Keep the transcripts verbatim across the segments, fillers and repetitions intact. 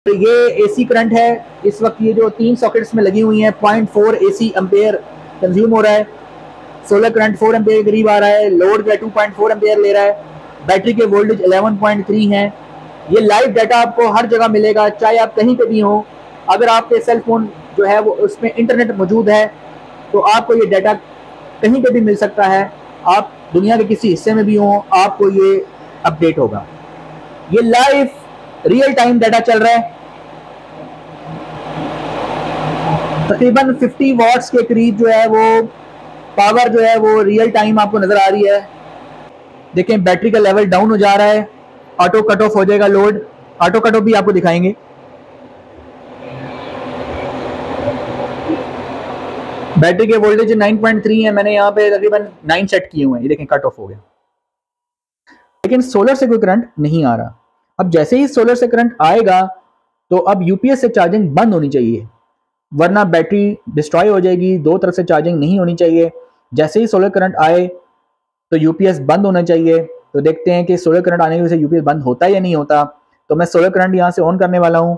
तो ये AC current है। इस वक्त ये जो तीन सॉकेट्स में लगी हुई हैं point four AC ampere consume हो रहा है। सोलर करंट फोर एम्पेयर करीब आ रहा है। लोड जो है टू पॉइंट फोर एम्पेयर ले रहा है। बैटरी के वोल्टेज इलेवन पॉइंट थ्री हैं। ये लाइव डाटा आपको हर जगह मिलेगा, चाहे आप कहीं पे भी हो। अगर आपके सेल फोन जो है वो उसमें इंटरनेट मौजूद है तो आपको ये डाटा कहीं पे भी मिल सकता है। आप दुनिया के किसी हिस्से में भी हो, आपको ये अपडेट होगा। ये लाइव रियल टाइम डाटा चल रहा है। तकरीबन फिफ्टी वॉट्स के करीब जो है वो पावर जो है वो रियल टाइम आपको नजर आ रही है। देखें बैटरी का लेवल डाउन हो जा रहा है, ऑटो कट ऑफ हो जाएगा लोड। ऑटो कट ऑफ भी आपको दिखाएंगे। बैटरी के वोल्टेज नाइन पॉइंट थ्री है, मैंने यहाँ पे तकरीबन नाइन सेट किए हुए हैं। ये देखें कट ऑफ हो गया, लेकिन सोलर से कोई करंट नहीं आ रहा। अब जैसे ही सोलर से करंट आएगा तो अब यूपीएस से चार्जिंग बंद होनी चाहिए, वरना बैटरी डिस्ट्रॉय हो जाएगी। दो तरफ से चार्जिंग नहीं होनी चाहिए। जैसे ही सोलर करंट आए तो यूपीएस बंद होना चाहिए। तो देखते हैं कि सोलर करंट आने की वजह से यूपीएस बंद होता है या नहीं होता। तो मैं सोलर करंट यहाँ से ऑन करने वाला हूँ।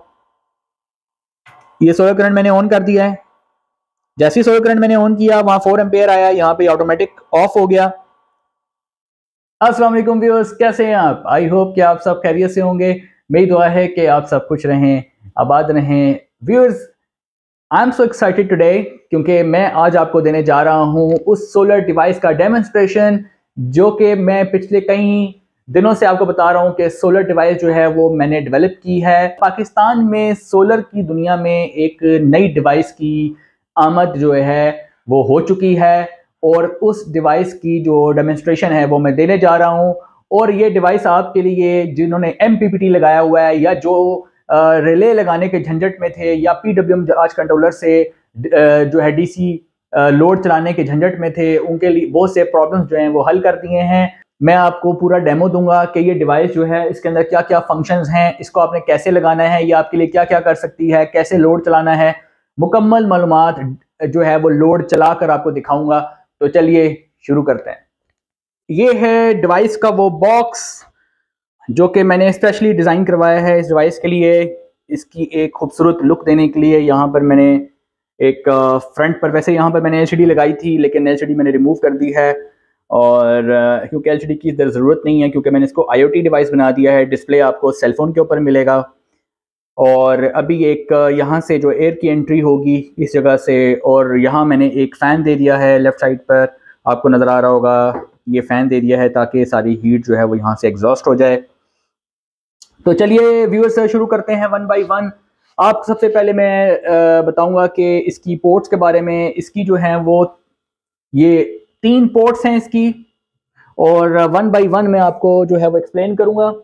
ये सोलर करंट मैंने ऑन कर दिया है। जैसे ही सोलर करंट मैंने ऑन किया वहां फोर एम्पेयर आया, यहाँ पे ऑटोमेटिक ऑफ हो गया। अस्सलाम वालेकुम व्यूअर्स, कैसे हैं आप? आई होप कि आप सब खैरियत से होंगे। मेरी दुआ है कि आप सब खुश रहें, आबाद रहें। Viewers, I am so excited today क्योंकि मैं आज आपको देने जा रहा हूं उस सोलर डिवाइस का डेमोन्स्ट्रेशन जो कि मैं पिछले कई दिनों से आपको बता रहा हूं कि सोलर डिवाइस जो है वो मैंने डेवलप की है। पाकिस्तान में सोलर की दुनिया में एक नई डिवाइस की आमद जो है वो हो चुकी है और उस डिवाइस की जो डेमोन्स्ट्रेशन है वो मैं देने जा रहा हूं। और ये डिवाइस आपके लिए जिन्होंने एम पी पी टी लगाया हुआ है या जो रिले लगाने के झंझट में थे या P W M charge controller से जो है डी सी लोड चलाने के झंझट में थे, उनके लिए बहुत से प्रॉब्लम्स जो हैं वो हल कर दिए हैं। मैं आपको पूरा डेमो दूंगा कि ये डिवाइस जो है इसके अंदर क्या क्या फंक्शंस हैं, इसको आपने कैसे लगाना है, ये आपके लिए क्या क्या कर सकती है, कैसे लोड चलाना है। मुकम्मल मालूमात जो है वो लोड चला कर आपको दिखाऊंगा। तो चलिए शुरू करते हैं। ये है डिवाइस का वो बॉक्स जो कि मैंने स्पेशली डिज़ाइन करवाया है इस डिवाइस के लिए। इसकी एक खूबसूरत लुक देने के लिए यहाँ पर मैंने एक फ्रंट पर, वैसे यहाँ पर मैंने एलसीडी लगाई थी लेकिन एलसीडी मैंने रिमूव कर दी है, और क्योंकि एलसीडी की इधर ज़रूरत नहीं है, क्योंकि मैंने इसको आईओटी डिवाइस बना दिया है। डिस्प्ले आपको सेलफोन के ऊपर मिलेगा। और अभी एक यहाँ से जो एयर की एंट्री होगी इस जगह से, और यहाँ मैंने एक फ़ैन दे दिया है लेफ़्ट साइड पर, आपको नज़र आ रहा होगा। ये फ़ैन दे दिया है ताकि सारी हीट जो है वो यहाँ से एग्जॉस्ट हो जाए। तो चलिए व्यूअर्स शुरू करते हैं वन बाय वन। आप सबसे पहले मैं बताऊंगा कि इसकी पोर्ट्स के बारे में। इसकी जो है वो ये तीन पोर्ट्स हैं इसकी, और वन बाय वन मैं आपको जो है वो एक्सप्लेन करूंगा।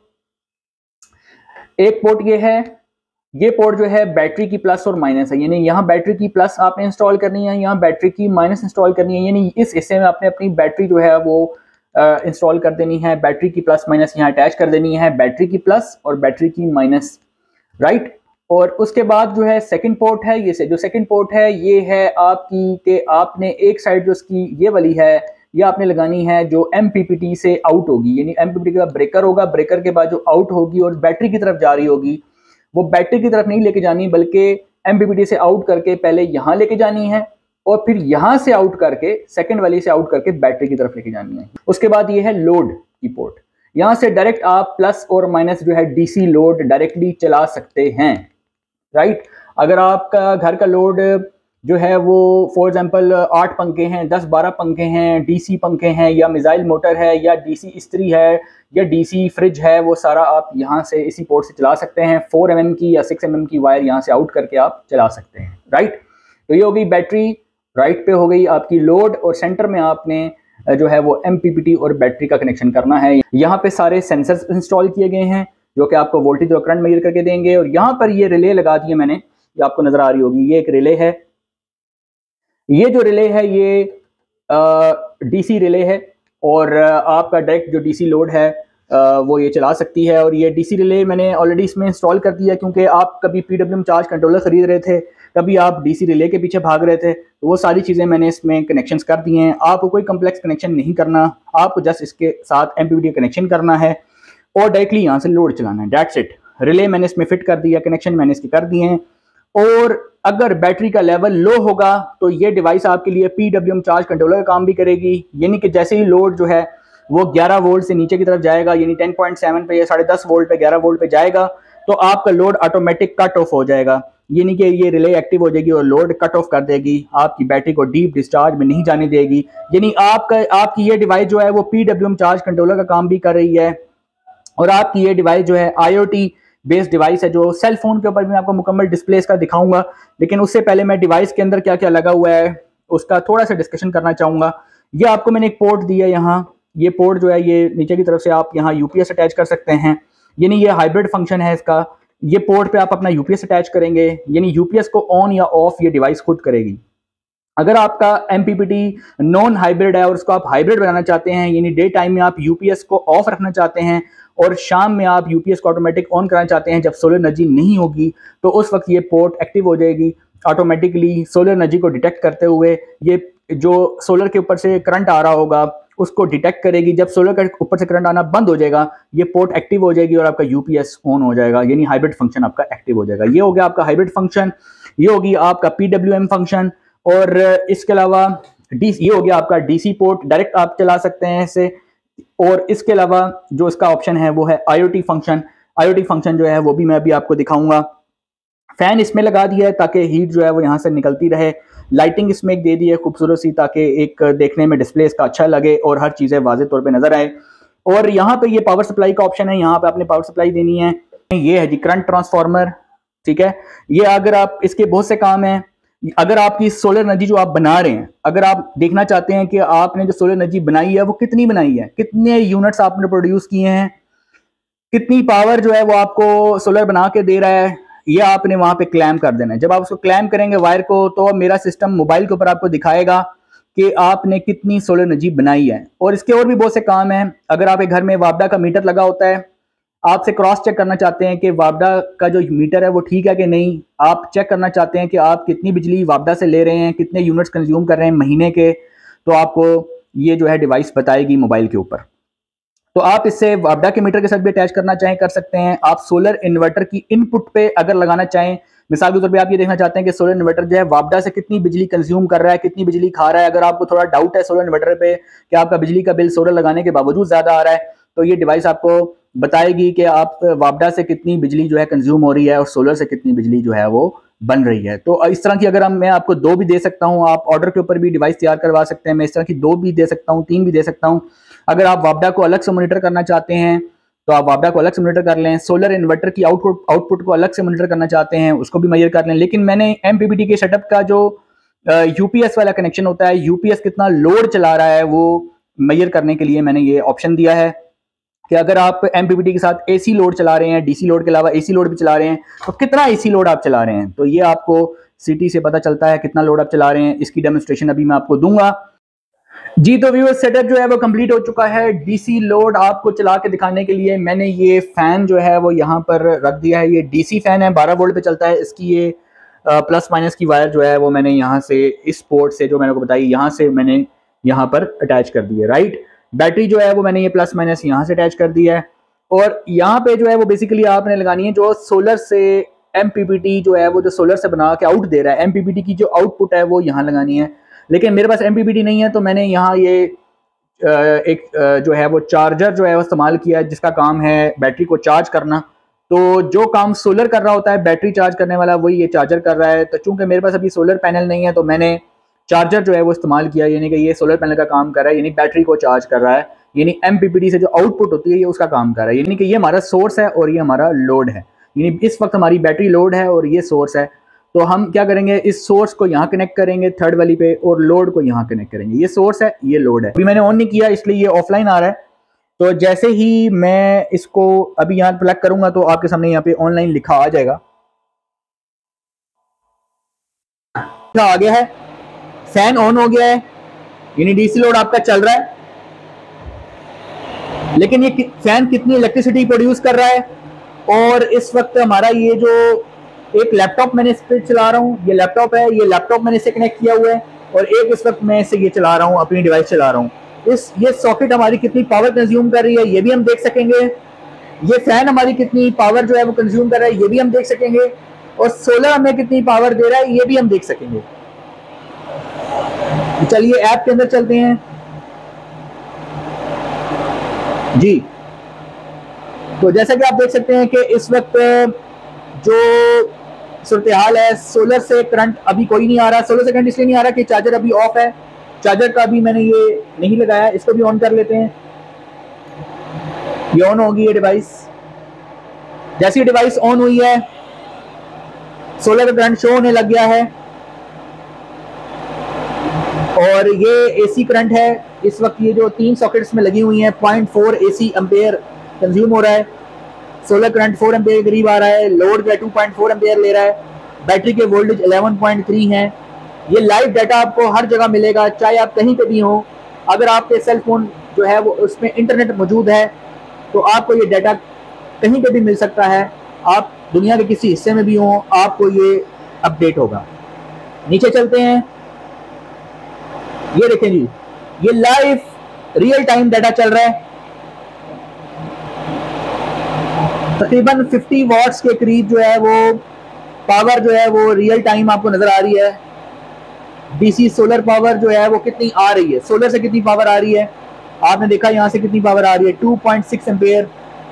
एक पोर्ट ये है, ये पोर्ट जो है बैटरी की प्लस और माइनस है, यानी यहाँ बैटरी की प्लस आपने इंस्टॉल करनी है, यहाँ बैटरी की माइनस इंस्टॉल करनी है। यानी इस हिस्से में आपने अपनी बैटरी जो है वो इंस्टॉल uh, कर देनी है। बैटरी की प्लस माइनस यहाँ अटैच कर देनी है, बैटरी की प्लस और बैटरी की माइनस, राइट। और उसके बाद जो है सेकंड पोर्ट है, ये से जो सेकंड पोर्ट है ये है आपकी कि आपने एक साइड जो इसकी ये वाली है ये आपने लगानी है जो एम पी पी टी से आउट होगी, यानी एम पी पी टी का ब्रेकर होगा, ब्रेकर के बाद जो आउट होगी और बैटरी की तरफ जा रही होगी, वो बैटरी की तरफ नहीं लेके जानी बल्कि एम पी पी टी से आउट करके पहले यहाँ लेके जानी है और फिर यहां से आउट करके सेकंड वाली से आउट करके बैटरी की तरफ लेके जानी है। उसके बाद ये है लोड की पोर्ट, यहां से डायरेक्ट आप प्लस और माइनस जो है डीसी लोड डायरेक्टली चला सकते हैं, राइट। अगर आपका घर का लोड जो है वो फॉर एग्जांपल आठ पंखे हैं, दस बारह पंखे हैं, डीसी पंखे हैं, या मिसाइल मोटर है, या डीसी इस्त्री है, या डीसी फ्रिज है, वो सारा आप यहां से इसी पोर्ट से चला सकते हैं। फोर एम एम की या सिक्स एम एम की वायर यहां से आउट करके आप चला सकते हैं, राइट। तो ये हो गई बैटरी, राइट पे हो गई आपकी लोड, और सेंटर में आपने जो है वो एम पी पी टी और बैटरी का कनेक्शन करना है। यहाँ पे सारे सेंसर्स इंस्टॉल किए गए हैं जो कि आपको वोल्टेज और करंट मेजर करके देंगे। और यहाँ पर ये रिले लगा दी है मैंने, ये आपको नजर आ रही होगी, ये एक रिले है। ये जो रिले है ये डीसी रिले है, और आपका डायरेक्ट जो डीसी लोड है आ, वो ये चला सकती है। और ये डीसी रिले मैंने ऑलरेडी इसमें इंस्टॉल कर दिया, क्योंकि आप कभी P W M charge controller खरीद रहे थे, कभी आप डीसी रिले के पीछे भाग रहे थे, तो वो सारी चीज़ें मैंने इसमें कनेक्शंस कर दिए हैं। आपको कोई कम्प्लेक्स कनेक्शन नहीं करना, आपको जस्ट इसके साथ M P P T connection करना है और डायरेक्टली यहाँ से लोड चलाना है, दैट्स इट, रिले मैंने इसमें फिट कर दिया, कनेक्शन मैंने इसके कर दिए हैं। और अगर बैटरी का लेवल लो होगा तो ये डिवाइस आपके लिए पीडब्ल्यूएम चार्ज कंट्रोलर का काम भी करेगी, यानी कि जैसे ही लोड जो है वो ग्यारह वोल्ट से नीचे की तरफ जाएगा, यानी टेन पॉइंट सेवन पे या साढ़े दस वोल्ट पे ग्यारह वोल्ट पे जाएगा, तो आपका लोड ऑटोमेटिक कट ऑफ हो जाएगा, यानी कि ये रिले एक्टिव हो जाएगी और लोड कट ऑफ कर देगी, आपकी बैटरी को डीप डिस्चार्ज में नहीं जाने देगी। यानी आपका आपकी ये डिवाइस जो है वो पीडब्ल्यूएम चार्ज कंट्रोलर का काम भी कर रही है। और आपकी ये डिवाइस जो है आईओटी बेस्ड डिवाइस है, जो सेल फोन के ऊपर भी मैं आपको मुकम्मल डिस्प्ले इसका दिखाऊंगा, लेकिन उससे पहले मैं डिवाइस के अंदर क्या क्या लगा हुआ है उसका थोड़ा सा डिस्कशन करना चाहूंगा। ये आपको मैंने एक पोर्ट दिया है, यहाँ ये पोर्ट जो है ये नीचे की तरफ से आप यहाँ यूपीएस अटैच कर सकते हैं, यानी ये हाइब्रिड फंक्शन है इसका। ये पोर्ट पे आप अपना यूपीएस अटैच करेंगे, यानी यूपीएस को ऑन या ऑफ ये डिवाइस खुद करेगी। अगर आपका एमपीपीटी नॉन हाइब्रिड है और उसको आप हाइब्रिड बनाना चाहते हैं, यानी डे टाइम में आप यूपीएस को ऑफ रखना चाहते हैं और शाम में आप यूपीएस को ऑटोमेटिक ऑन कराना चाहते हैं जब सोलर एनर्जी नहीं होगी, तो उस वक्त ये पोर्ट एक्टिव हो जाएगी ऑटोमेटिकली सोलर एनर्जी को डिटेक्ट करते हुए। ये जो सोलर के ऊपर से करंट आ रहा होगा उसको डिटेक्ट करेगी, जब सोलर के ऊपर से करंट आना बंद हो जाएगा ये पोर्ट एक्टिव हो जाएगी और आपका यूपीएस ऑन हो जाएगा, यानी हाइब्रिड फंक्शन आपका एक्टिव हो जाएगा। ये हो गया आपका हाइब्रिड फंक्शन, ये होगी आपका पीडब्ल्यूएम फंक्शन। और इसके अलावा डी ये हो गया आपका डीसी पोर्ट, डायरेक्ट आप चला सकते हैं इसे। और इसके अलावा जो इसका ऑप्शन है वो है आईओटी फंक्शन। आईओटी फंक्शन जो है वो भी मैं अभी आपको दिखाऊंगा। फैन इसमें लगा दिया है ताकि हीट जो है वो यहाँ से निकलती रहे। लाइटिंग इसमें एक दे दी है खूबसूरत सी, ताकि एक देखने में डिस्प्ले इसका अच्छा लगे और हर चीज़ें वाज़े तौर पे नजर आए। और यहाँ पे ये पावर सप्लाई का ऑप्शन है, यहाँ पे आपने पावर सप्लाई देनी है। ये है जी करंट ट्रांसफार्मर, ठीक है। ये अगर आप इसके बहुत से काम हैं। अगर आपकी सोलर एनर्जी जो आप बना रहे हैं, अगर आप देखना चाहते हैं कि आपने जो सोलर एनर्जी बनाई है वो कितनी बनाई है, कितने यूनिट्स आपने प्रोड्यूस किए हैं, कितनी पावर जो है वो आपको सोलर बना के दे रहा है, ये आपने वहां पे क्लेम कर देना है। जब आप उसको क्लेम करेंगे वायर को, तो मेरा सिस्टम मोबाइल के ऊपर आपको दिखाएगा कि आपने कितनी सोलर एनर्जी बनाई है। और इसके और भी बहुत से काम हैं। अगर आपके घर में वापडा का मीटर लगा होता है, आपसे क्रॉस चेक करना चाहते हैं कि वापडा का जो मीटर है वो ठीक है कि नहीं, आप चेक करना चाहते हैं कि आप कितनी बिजली वापडा से ले रहे हैं, कितने यूनिट्स कंज्यूम कर रहे हैं महीने के, तो आपको ये जो है डिवाइस बताएगी मोबाइल के ऊपर। तो आप इससे वापडा के मीटर के साथ भी अटैच करना चाहें कर सकते हैं। आप सोलर इन्वर्टर की इनपुट पे अगर लगाना चाहें, मिसाल के तौर पे आप ये देखना चाहते हैं कि सोलर इन्वर्टर जो है वापडा से कितनी बिजली कंज्यूम कर रहा है, कितनी बिजली खा रहा है, अगर आपको थोड़ा डाउट है सोलर इन्वर्टर पे कि आपका बिजली का बिल सोलर लगाने के बावजूद ज्यादा आ रहा है, तो ये डिवाइस आपको बताएगी कि आप वापडा से कितनी बिजली जो है कंज्यूम हो रही है और सोलर से कितनी बिजली जो है वो बन रही है। तो इस तरह की अगर हम मैं आपको दो भी दे सकता हूँ, आप ऑर्डर के ऊपर भी डिवाइस तैयार करवा सकते हैं। मैं इस तरह की दो भी दे सकता हूँ, तीन भी दे सकता हूँ। अगर आप वापडा को अलग से मॉनिटर करना चाहते हैं तो आप वापडा को अलग से मॉनिटर कर लें। सोलर इन्वर्टर की आउटपुट आउटपुट को अलग से मॉनिटर करना चाहते हैं, उसको भी मेजर कर लें। लेकिन मैंने एमपीपीटी के सेटअप का जो यूपीएस वाला कनेक्शन होता है, यूपीएस कितना लोड चला रहा है वो मेजर करने के लिए मैंने ये ऑप्शन दिया है कि अगर आप एमपीपीटी के साथ एसी लोड चला रहे हैं, डीसी लोड के अलावा एसी लोड भी चला रहे हैं, तो कितना एसी लोड आप चला रहे हैं, तो ये आपको सिटी से पता चलता है कितना लोड आप चला रहे हैं। इसकी डेमोन्स्ट्रेशन अभी मैं आपको दूंगा जी। तो व्यूअर्स सेटअप जो है वो कंप्लीट हो चुका है। डीसी लोड आपको चला के दिखाने के लिए मैंने ये फैन जो है वो यहाँ पर रख दिया है। ये डीसी फैन है, बारह वोल्ट पे चलता है। इसकी ये प्लस माइनस की वायर जो है वो मैंने यहाँ से इस पोर्ट से जो मैंने को बताई यहाँ से मैंने यहाँ पर अटैच कर दी है, राइट। बैटरी जो है वो मैंने ये प्लस माइनस यहाँ से अटैच कर दिया है। और यहाँ पे जो है वो बेसिकली आपने लगानी है जो सोलर से एमपीपीटी जो है वो जो सोलर से बना के आउट दे रहा है, एमपीपीटी की जो आउटपुट है वो यहाँ लगानी है। लेकिन मेरे पास एमपीपीटी नहीं है, तो मैंने यहाँ ये एक जो है वो चार्जर जो है वो इस्तेमाल किया है, जिसका काम है बैटरी को चार्ज करना। तो जो काम सोलर कर रहा होता है बैटरी चार्ज करने वाला, वही ये चार्जर कर रहा है। तो चूंकि मेरे पास अभी सोलर पैनल नहीं है, तो मैंने चार्जर जो है वो इस्तेमाल किया, यानी कि ये सोलर पैनल का काम कर रहा है, यानी बैटरी को चार्ज कर रहा है, यानी एमपीपीटी से जो आउटपुट होती है ये उसका काम कर रहा है। यानी कि ये हमारा सोर्स है और ये हमारा लोड है, यानी इस वक्त हमारी बैटरी लोड है और ये सोर्स है। तो हम क्या करेंगे, इस सोर्स को यहाँ कनेक्ट करेंगे थर्ड वाली पे और लोड को यहाँ कनेक्ट करेंगे। ये सोर्स है, ये लोड है। अभी मैंने ऑन नहीं किया इसलिए ये ऑफलाइन आ रहा है। तो जैसे ही मैं इसको अभी यहाँ प्लग करूंगा तो आपके सामने यहाँ पे ऑनलाइन लिखा आ जाएगा, आ गया है, फैन ऑन हो गया है, यानी डीसी लोड आपका चल रहा है। लेकिन ये फैन कितनी इलेक्ट्रिसिटी प्रोड्यूस कर रहा है, और इस वक्त हमारा ये जो एक लैपटॉप मैंने इस पे चला रहा हूँ, ये लैपटॉप है, ये लैपटॉप मैंने इसे कनेक्ट किया हुआ है, और एक इस वक्त मैं इसे ये चला रहा हूँ, अपनी डिवाइस चला रहा हूँ। इस ये सॉकेट हमारी कितनी पावर कंज्यूम कर रही है ये भी हम देख सकेंगे। ये फैन हमारी कितनी पावर जो है वो कंज्यूम कर रहा है ये भी हम देख सकेंगे, और सोलर हमें कितनी पावर दे रहा है ये भी हम देख सकेंगे। चलिए ऐप के अंदर चलते हैं जी। तो जैसा कि आप देख सकते हैं कि इस वक्त जो सूरत हाल है, सोलर से करंट अभी कोई नहीं आ रहा। सोलर से करंट इसलिए नहीं आ रहा कि चार्जर अभी ऑफ है, चार्जर का भी मैंने ये नहीं लगाया। इसको भी ऑन कर लेते हैं, ये ऑन होगी ये डिवाइस। जैसी डिवाइस ऑन हुई है सोलर का करंट शो होने लग गया है, और ये एसी करंट है। इस वक्त ये जो तीन सॉकेट्स में लगी हुई हैं point four AC ampere consume हो रहा है। सोलर करंट फोर एम्पेयर करीब आ रहा है, लोड जो है टू पॉइंट फोर एम्पेयर ले रहा है, बैटरी के वोल्टेज इलेवन पॉइंट थ्री हैं। ये लाइव डाटा आपको हर जगह मिलेगा, चाहे आप कहीं पे भी हो। अगर आपके सेल फोन जो है वो उसमें इंटरनेट मौजूद है तो आपको ये डाटा कहीं पे भी मिल सकता है। आप दुनिया के किसी हिस्से में भी हो आपको ये अपडेट होगा। नीचे चलते हैं, ये देखें जी, ये लाइव रियल टाइम डाटा चल रहा है। तकरीबन फिफ्टी वॉट्स के करीब जो है वो पावर जो है वो रियल टाइम आपको नजर आ रही है। डीसी सोलर पावर जो है वो कितनी आ रही है, सोलर से कितनी पावर आ रही है आपने देखा, यहां से कितनी पावर आ रही है two point six ampere.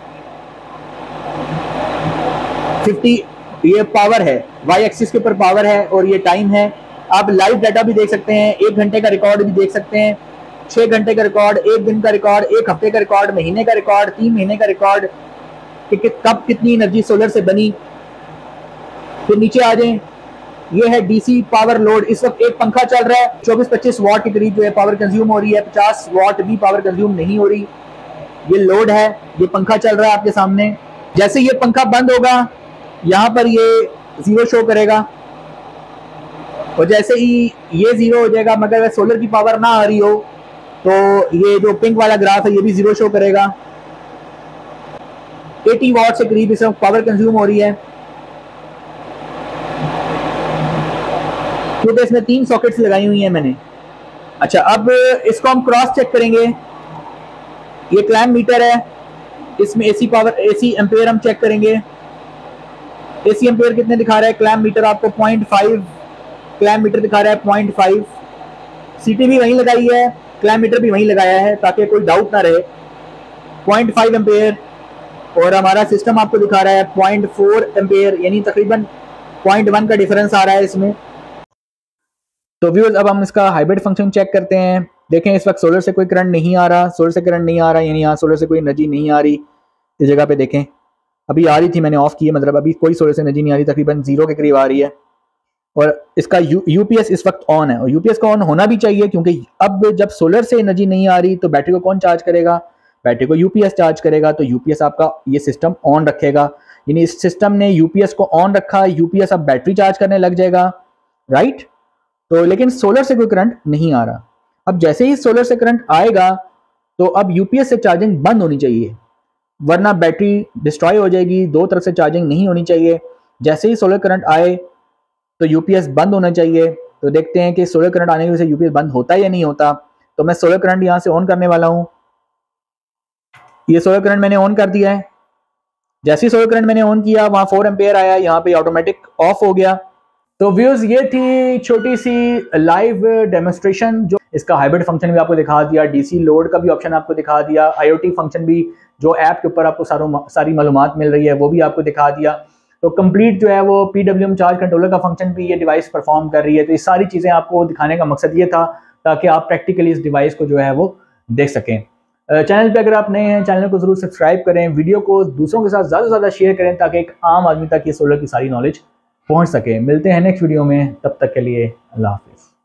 Fifty ये पावर है, वाई एक्सिस के ऊपर पावर है और ये टाइम है। आप लाइव डाटा भी देख सकते हैं, एक घंटे का रिकॉर्ड भी देख सकते हैं, छह घंटे का रिकॉर्ड, एक दिन का रिकॉर्ड, एक हफ्ते का रिकॉर्ड, महीने का रिकॉर्ड, तीन महीने का रिकॉर्ड कि कब कितनी एनर्जी सोलर से बनी। फिर नीचे आ जाएं, ये है डीसी पावर लोड। इस वक्त एक पंखा चल रहा है, चौबीस पच्चीस वाट के करीब जो है पावर कंज्यूम हो रही है, पचास वाट भी पावर कंज्यूम नहीं हो रही। ये लोड है, ये पंखा चल रहा है आपके सामने। जैसे ये पंखा बंद होगा यहाँ पर ये जीरो शो करेगा, और जैसे ही ये जीरो हो जाएगा, मगर अगर सोलर की पावर ना आ रही हो तो ये जो पिंक वाला ग्राफ है ये भी जीरो शो करेगा। अस्सी वाट से करीब इस वक्त पावर कंज्यूम हो रही है, क्योंकि इसमें तीन सॉकेट्स लगाई हुई हैं मैंने। अच्छा, अब इसको हम क्रॉस चेक करेंगे। ये क्लैम मीटर है, इसमें एसी पावर एसी एम्पेयर हम चेक करेंगे। एसी एम्पेयर कितने दिखा रहा है क्लैम मीटर आपको, पॉइंट फाइव क्लैम मीटर दिखा रहा है, पॉइंट फाइव। सीटी भी वहीं लगाई है, क्लैम मीटर भी वहीं लगाया है ताकि कोई डाउट ना रहे। पॉइंट फाइव एम्पेयर, और हमारा सिस्टम आपको दिखा रहा है पॉइंट फोर एम्पेयर, यानी तकरीबन पॉइंट वन का डिफरेंस आ रहा है इसमें। तो व्यूअर्स अब हम इसका हाइब्रिड फंक्शन चेक करते हैं। देखें इस वक्त सोलर से कोई करंट नहीं आ रहा, सोलर से करंट नहीं आ रहा यानी यहाँ सोलर से कोई एनर्जी नहीं आ रही। इस जगह पे देखें अभी आ रही थी, मैंने ऑफ की है, मतलब अभी कोई सोलर से एनर्जी नहीं आ रही, तकरीबन जीरो के करीब आ रही है। और इसका यू यूपीएस इस वक्त ऑन है, और यूपीएस का ऑन होना भी चाहिए, क्योंकि अब जब सोलर से एनर्जी नहीं आ रही तो बैटरी को कौन चार्ज करेगा, बैटरी को यूपीएस चार्ज करेगा। तो यूपीएस आपका ये सिस्टम ऑन रखेगा, यानी इस सिस्टम ने यूपीएस को ऑन रखा, यूपीएस अब बैटरी चार्ज करने लग जाएगा, राइट। तो लेकिन सोलर से कोई करंट नहीं आ रहा। अब जैसे ही सोलर से करंट आएगा तो अब यूपीएस से चार्जिंग बंद होनी चाहिए, वरना बैटरी डिस्ट्रॉय हो जाएगी। दो तरफ से चार्जिंग नहीं होनी चाहिए। जैसे ही सोलर करंट आए तो यूपीएस बंद होना चाहिए। तो देखते हैं कि सोलर करंट आने की वजह से यूपीएस बंद होता है या नहीं होता। तो मैं सोलर करंट यहाँ से ऑन करने वाला हूँ। ये सोलर करंट मैंने ऑन कर दिया है। जैसे ही सोलर करंट मैंने ऑन किया वहाँ फोर एम्पेयर आया, यहाँ पे ऑटोमेटिक ऑफ हो गया। तो व्यूअर्स ये थी छोटी सी लाइव डेमोन्स्ट्रेशन, जो इसका हाइब्रिड फंक्शन भी आपको दिखा दिया, डीसी लोड का भी ऑप्शन आपको दिखा दिया, आईओटी फंक्शन भी जो ऐप के ऊपर आपको सारों सारी मालूमात मिल रही है वो भी आपको दिखा दिया। तो कंप्लीट जो है वो पीडब्ल्यूएम चार्ज कंट्रोलर का फंक्शन भी ये डिवाइस परफॉर्म कर रही है। तो ये सारी चीज़ें आपको दिखाने का मकसद ये था ताकि आप प्रैक्टिकली इस डिवाइस को जो है वो देख सकें। चैनल पे अगर आप नए हैं चैनल को ज़रूर सब्सक्राइब करें, वीडियो को दूसरों के साथ ज़्यादा से ज़्यादा शेयर करें ताकि एक आम आदमी तक ये सोलर की सारी नॉलेज पहुंच सके। मिलते हैं नेक्स्ट वीडियो में, तब तक के लिए अल्लाह हाफिज़।